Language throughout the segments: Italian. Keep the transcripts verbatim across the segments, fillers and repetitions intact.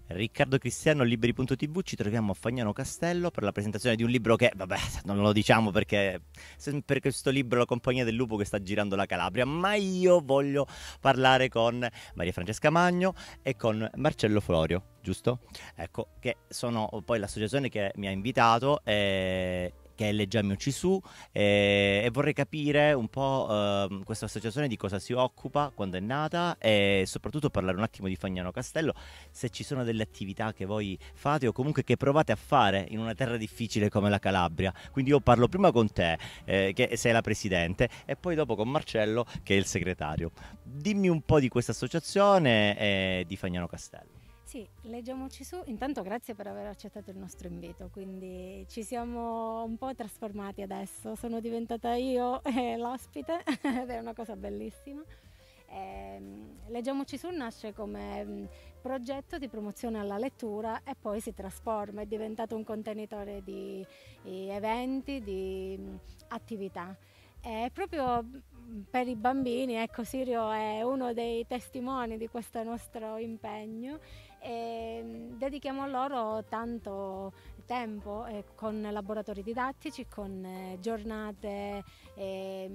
Riccardo Cristiano, Liberi punto t v, ci troviamo a Fagnano Castello per la presentazione di un libro che, vabbè, non lo diciamo perché per questo libro La Compagnia del Lupo che sta girando la Calabria, ma io voglio parlare con Maria Francesca Magno e con Marcello Florio, giusto? Ecco, che sono poi l'associazione che mi ha invitato, eh, che è Leggiamo Ci Su, eh, e vorrei capire un po' eh, questa associazione di cosa si occupa, quando è nata e soprattutto parlare un attimo di Fagnano Castello, se ci sono delle attività che voi fate o comunque che provate a fare in una terra difficile come la Calabria. Quindi io parlo prima con te, eh, che sei la presidente, e poi dopo con Marcello, che è il segretario. Dimmi un po' di questa associazione e di Fagnano Castello. Sì, leggiamoci su. Intanto grazie per aver accettato il nostro invito, quindi ci siamo un po' trasformati adesso, sono diventata io eh, l'ospite ed è una cosa bellissima. Eh, Leggiamoci su nasce come mh, progetto di promozione alla lettura e poi si trasforma, è diventato un contenitore di, di eventi, di mh, attività. È proprio per i bambini, ecco, Sirio è uno dei testimoni di questo nostro impegno e dedichiamo loro tanto tempo eh, con laboratori didattici, con eh, giornate eh,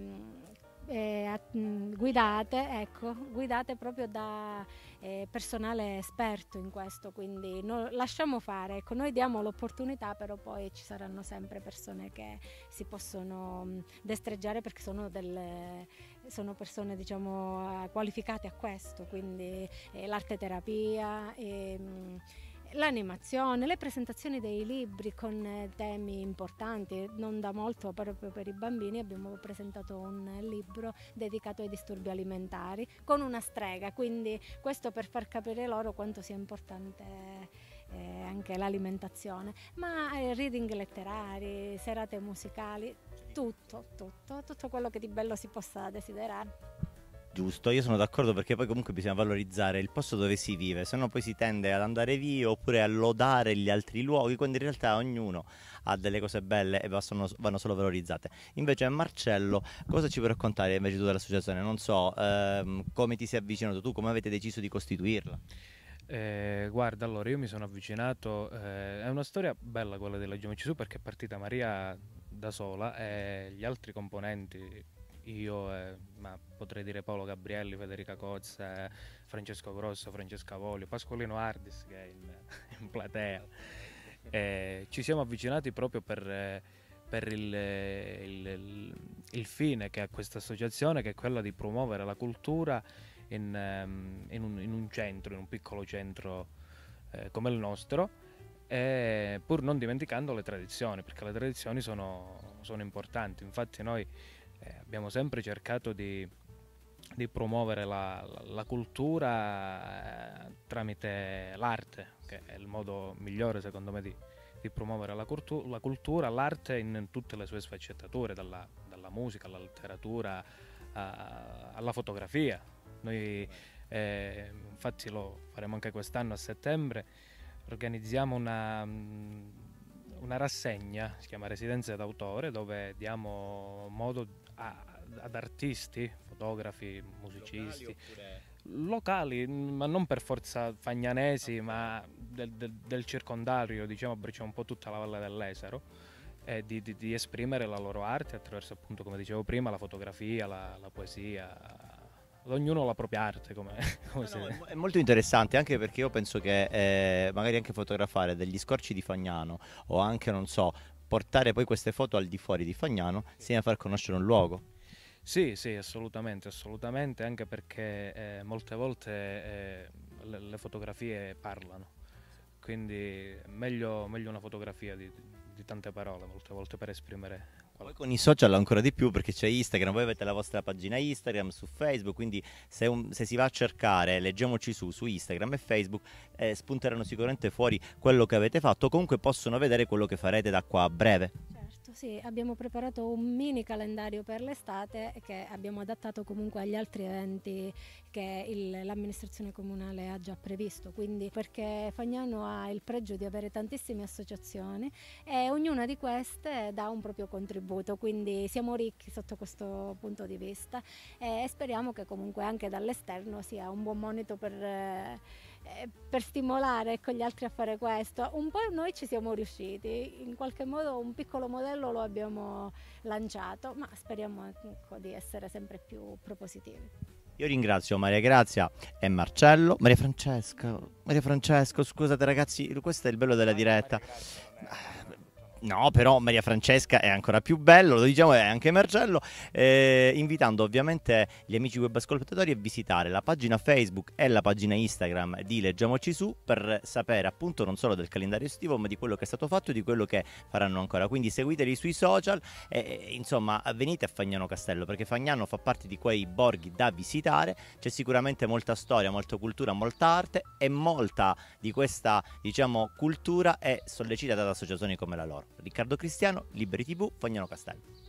eh, guidate, ecco, guidate proprio da eh, personale esperto in questo, quindi no, lasciamo fare, ecco, noi diamo l'opportunità, però poi ci saranno sempre persone che si possono mh, destreggiare perché sono, delle, sono persone diciamo qualificate a questo, quindi eh, l'arte terapia, e, mh, l'animazione, le presentazioni dei libri con eh, temi importanti. Non da molto, proprio per i bambini, abbiamo presentato un libro dedicato ai disturbi alimentari con una strega, quindi questo per far capire loro quanto sia importante eh, anche l'alimentazione, ma eh, reading letterari, serate musicali, tutto, tutto, tutto quello che di bello si possa desiderare. Giusto, io sono d'accordo perché poi comunque bisogna valorizzare il posto dove si vive, se no poi si tende ad andare via oppure a lodare gli altri luoghi, quando in realtà ognuno ha delle cose belle e vanno, vanno solo valorizzate. Invece Marcello, cosa ci puoi raccontare invece tu dell'associazione? Non so, ehm, come ti sei avvicinato tu, come avete deciso di costituirla? Eh, guarda, allora io mi sono avvicinato, eh, è una storia bella quella della Leggiamoci Su perché è partita Maria da sola e gli altri componenti, io, eh, ma potrei dire Paolo Gabrielli, Federica Cozza, eh, Francesco Grosso, Francesca Volio, Pasqualino Ardis che è in, in platea. Eh, ci siamo avvicinati proprio per, eh, per il, il, il, il fine che ha questa associazione, che è quella di promuovere la cultura in, um, in, un, in un centro, in un piccolo centro eh, come il nostro, e pur non dimenticando le tradizioni, perché le tradizioni sono, sono importanti. Infatti noi eh, abbiamo sempre cercato di, di promuovere la, la, la cultura eh, tramite l'arte, che è il modo migliore secondo me di, di promuovere la, cultu- la cultura, l'arte in tutte le sue sfaccettature, dalla, dalla musica alla letteratura a, alla fotografia. Noi eh, infatti lo faremo anche quest'anno a settembre, organizziamo una, una rassegna, si chiama Residenze d'autore, dove diamo modo a, ad artisti, fotografi, musicisti, locali, oppure... locali, ma non per forza fagnanesi, okay, ma del, del, del circondario, diciamo, abbracciamo un po' tutta la Valle dell'Esero, e di, di, di esprimere la loro arte attraverso, appunto, come dicevo prima, la fotografia, la, la poesia. Ognuno ha la propria arte, come, come No, no, se... è molto interessante anche perché io penso che eh, magari anche fotografare degli scorci di Fagnano o anche, non so, portare poi queste foto al di fuori di Fagnano sia far conoscere un luogo. Sì, sì, assolutamente, assolutamente, anche perché eh, molte volte eh, le, le fotografie parlano, quindi meglio, meglio una fotografia di, di tante parole, molte volte, per esprimere. Poi con i social ancora di più perché c'è Instagram, voi avete la vostra pagina Instagram su Facebook, quindi se, un, se si va a cercare Leggiamoci Su su Instagram e Facebook eh, spunteranno sicuramente fuori quello che avete fatto, comunque possono vedere quello che farete da qua a breve. Certo, sì, abbiamo preparato un mini calendario per l'estate che abbiamo adattato comunque agli altri eventi che il, l'amministrazione comunale ha già previsto, quindi perché Fagnano ha il pregio di avere tantissime associazioni e ognuna di queste dà un proprio contributo, quindi siamo ricchi sotto questo punto di vista e speriamo che comunque anche dall'esterno sia un buon monito per, eh, per stimolare, ecco, gli altri a fare questo. Un po' noi ci siamo riusciti, in qualche modo un piccolo modello lo abbiamo lanciato, ma speriamo, ecco, di essere sempre più propositivi. Io ringrazio Maria Grazia e Marcello. Maria Francesca, Maria Francesco, scusate ragazzi, questo è il bello della diretta. No, però Maria Francesca è ancora più bello, lo diciamo, è anche Marcello, eh, invitando ovviamente gli amici web ascoltatori a visitare la pagina Facebook e la pagina Instagram di Leggiamoci Su per sapere appunto non solo del calendario estivo, ma di quello che è stato fatto e di quello che faranno ancora. Quindi seguiteli sui social e insomma venite a Fagnano Castello, perché Fagnano fa parte di quei borghi da visitare. C'è sicuramente molta storia, molta cultura, molta arte, e molta di questa, diciamo, cultura è sollecitata da associazioni come la loro. Riccardo Cristiano, Liberi tivù, Fagnano Castello.